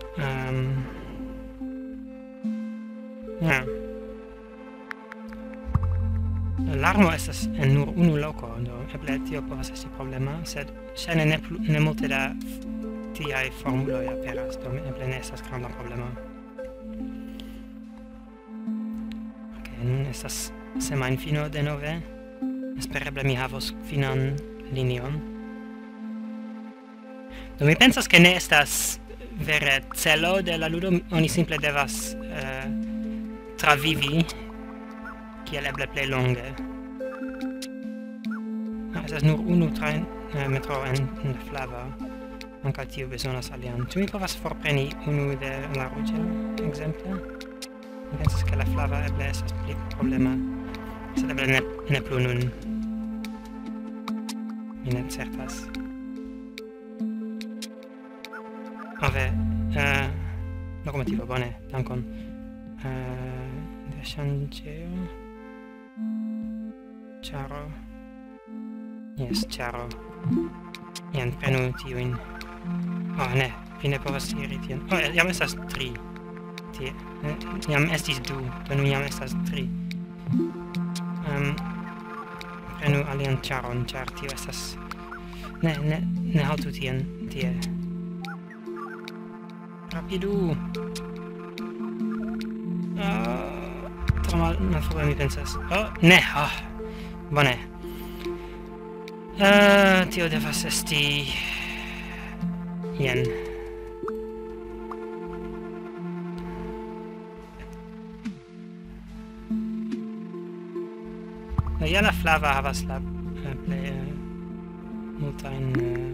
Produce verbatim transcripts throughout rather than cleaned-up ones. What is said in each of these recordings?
Um, ja. Larmo estas en nur unu loko, do eble tio povas esti problema, sed ŝajne ne, ne multe da tiaj formuloj aperas, do eble ne estas granda problema. Ok, nun estas semajnfino denove. Espereble mi havos finan linion. Do mi pensas ke ne estas vere celo de la ludo, oni simple devas uh, travivi kiel eble plej longe. Ah, estas nur unu train uh, metro en, en la flava. Ankaŭ tiu bezonas alian. Ĉu mi povas forpreni unu de la ruĝa, ekzemple? Mi pensas ke la flava eble estas pli problema, sed eble ne, ne plu nun. Mi ne certas. Ave, uh, lokomotivo, bone, dankon. Uh, de ŝanĝejo. Ĉaro. Yes, ĉaro. Jen, prenu tiujn. Oh, ne, vi ne povas iri tien. Oh, jam estas tri. Tie. Jam estis du, do nun jam estas tri. Um, prenu alian ĉaron, ĉar tio estas... Ne, ne, ne haltu tien, tie. Rapidu! Uh, tro mal, malfrue mi pensas. Oh, ne! Oh, bone. Uh, tio devas esti... Jen. No, ja la flava havas la uh, plej uh, multajn uh,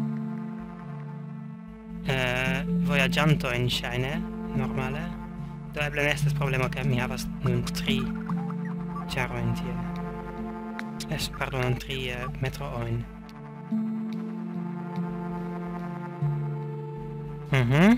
uh, vojaĝantojn ŝajne, normale. Do eble ne estas problemo, ke mi havas nun tri ĉarojn tie. Es, pardon, tri uh, metroojn. Mhm.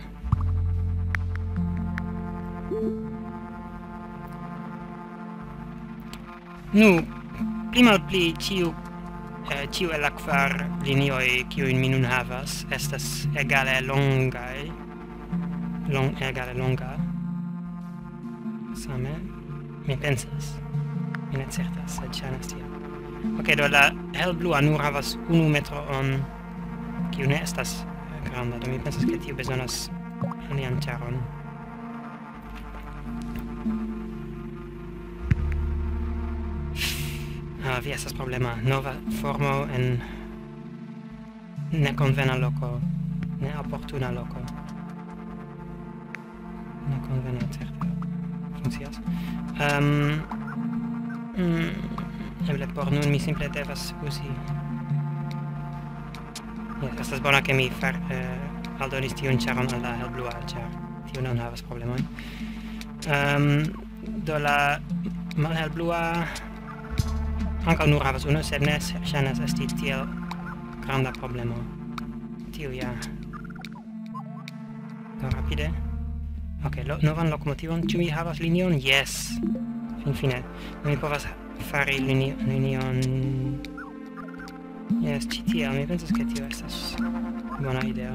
Nu, pli malpli ĉiu eh, ĉiu el la kvar linioj, kiujn mi nun havas, estas egale longaj. Long, egale longa. Same, mi pensas. Mi ne certas, sed ŝajnas tiel. Ok, do la helblua nur havas unu metroon, kiu ne estas granda, do mi pensas ke tiu bezonas alian ĉaron. Ah, vi estas problema. Nova formo en nekonvena loko, neoportuna loko. Nekonvena, certe. Funkcias. Um, mm, eble por nun mi simple devas uzi. Yes, estas bona ke mi far, uh, aldonis tiun ĉaron al la helblua, ĉar tiu non havas problemojn. Um, do la malhelblua ankaŭ nur havas unu, sed ne ŝajnas esti tiel granda problemo. Tiu ja. Do rapide. Ok, lo, novan lokomotivon. Ĉu mi havas linion? Yes. Finfine. Mi povas fari linio, linion... Yes, ĉi tiel. Mi pensas ke tio estas bona ideo.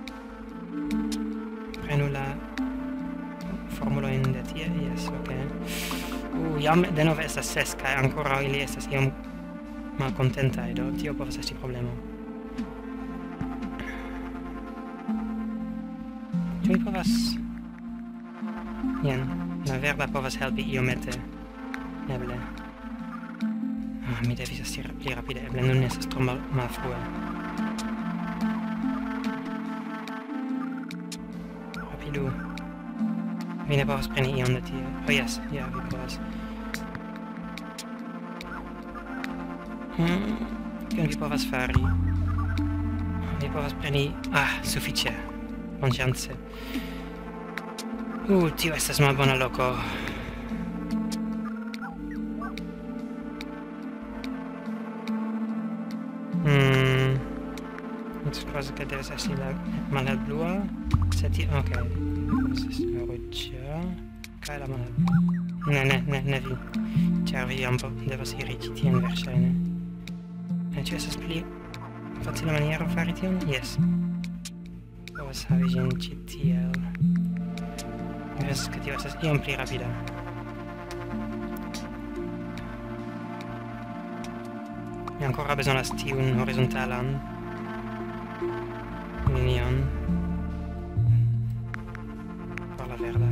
Prenu la formulojn de tie. Yes, ok. Uh, jam denove estas ses, kaj ankoraŭ ili estas iom malkontentaj, do tio povas esti problemo. Ĉu mi povas... Jen, la verda povas helpi iomete. Eble. Ah, mi devis esti pli rapide, eble nun estas tro mal malfrue. Rapidu. Vi ne povas preni ion de tie. Oh, yes, ja, vi povas. Hmm, kion vi povas fari? Vi povas preni... Ah, sufiĉe. Bonŝance. Uh, tio estas malbona loko. Hmm... Mi supozas ke devas esti la malhelblua. Sed tio... Ok. La ruĝa... Kaj la malhelblua. Ne, ne, ne, ne vi. Ĉar vi jam devas iri ĉi tien verŝajne. Ĉu estas pli facila maniero fari tion? Yes. Oh, povas havi ĝin ĉi tiel. Mi pensas ke tio estas iom pli rapida. Mi ancora bezonas tiun horizontalan linion por la verda.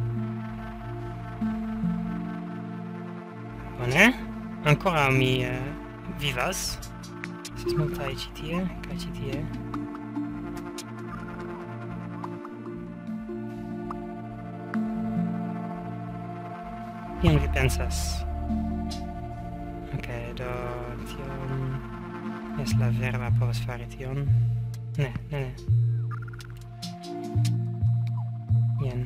Bone, ancora mi uh, vivas. Estas multaj ĉi tie kaj ĉi tie. Kion vi pensas? Ok, do tion... Jes, la verda povas fari tion. Ne, ne, ne. Jen.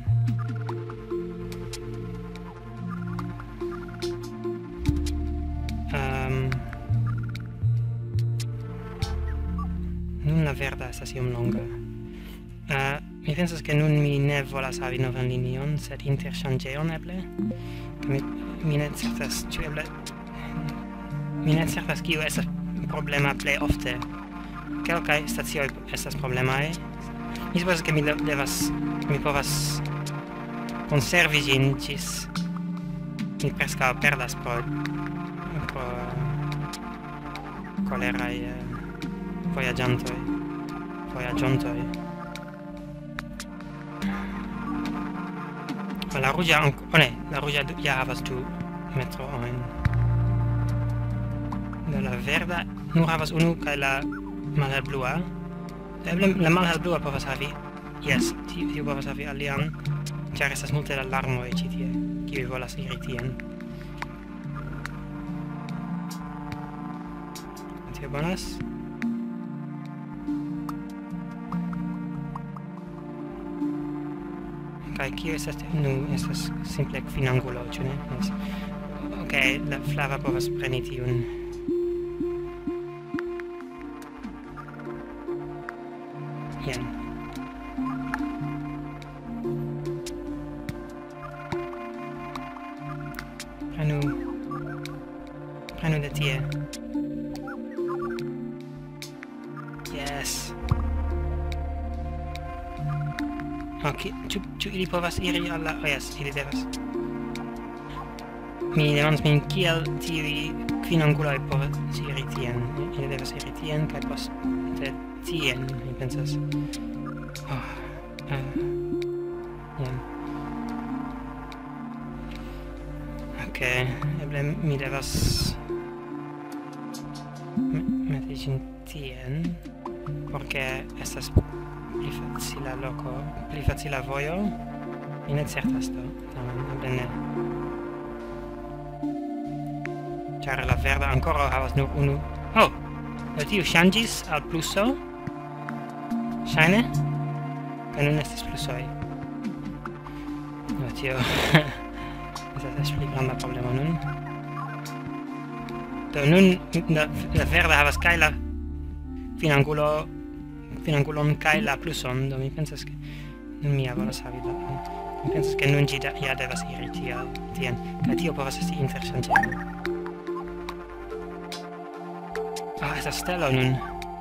Um, nun la verda estas iom longa. Uh, mi pensas ke nun mi ne volas havi novan linion, sed interŝanĝejon eble. Mi, mi ne certas, ĉu eble... Mi ne certas kiu estas problema plej ofte. Kelkaj stacioj estas problemaj. Mi supozas ke mi devas... Mi povas konservi ĝin ĝis mi preskaŭ perdas pro pro koleraj vojaĝantoj vojaĝontoj. La ruĝa anko... Oh ne, la ruĝa ja havas du metroojn. La verda nur havas unu kaj la malhelblua. Eble la malhelblua povas havi... Yes, tiu povas havi alian, ĉar estas multe da larmoj ĉi tie, kiuj volas iri tien. Tio bonas? Kaj kio estas... Nu, estas simple kvinangulo, ĉu ne? Yes. Ok, la flava povas preni tiun... Jen. Prenu... Prenu de tie. Yes. Ok, ĉu, ĉu ili povas iri al la... Oh, yes, ili devas. Mi demandas min kiel tiuj kvinanguloj povas iri tien. Ili devas iri tien, kaj poste tien, mi pensas. Oh, uh, jen. Ok, eble mi devas meti ĝin tien, porque estas pli facila loko, pli facila vojo. Mi ne certas do, tamen eble ne. Ĉar la verda ankoraŭ havas nur unu... Oh! Do tiu ŝanĝis al pluso? Ŝajne? Kaj nun estas plusoj. Do tio... Estas eĉ pli granda problemo nun. Do nun la, la verda havas kaj la finangulo... Finangulon kaj la pluson, do mi pensas ke... Nun mi ja volas havi la... Mi pensas ke nun ĝi ja devas iri tiel, tien. Kaj tio povas esti interŝanĝebla. Ah, estas stelo nun.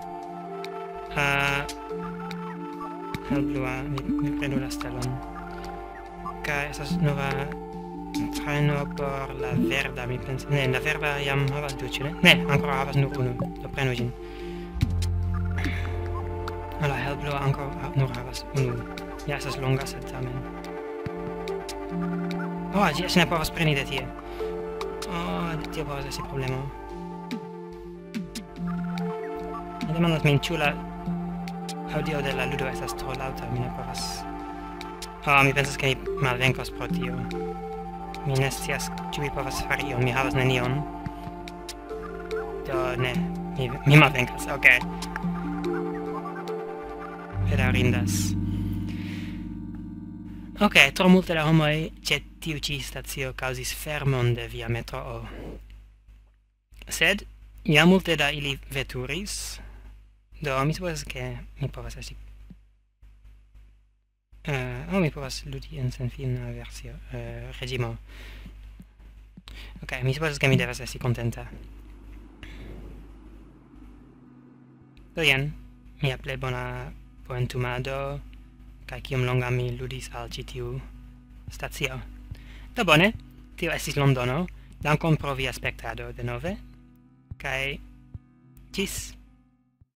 Uh, helblua, mi, mi prenu la stelon. Kaj estas nova trajno por la verda, mi pensas. Ne, la verda jam havas du, ĉu ne? Ne, ancora havas nur unu, do prenu ĝin. La helblua ancora nur havas unu. Ja, estas longa, sed tamen. Oh, ĝi eĉ ne povas preni de tie. Oh, tio povas esti problemo. Mi demandas min, ĉu la audio de la ludo estas tro laŭta, mi ne povas... Oh, mi pensas ke mi malvenkos pro tio. Mi ne scias, ĉu mi povas fari ion, mi havas nenion. Do, ne, mi, mi malvenkas, ok. Bedaŭrindas. Ok, tro multe da homoj ĉe tiu ĉi stacio kaŭzis fermon de via metroo. Sed, ja multe da ili veturis, do mi supozas ke mi povas esti... Uh, oh, mi povas ludi en senfina versio, uh, regimo. Ok, mi supozas ke mi devas esti kontenta. Do jen, mia plej bona tempo entumado, kai kiom longa mi ludis al ĉi tiu stacio. Do bone, tio estis Londono. Dankon pro via spektado denove, kaj ĝis!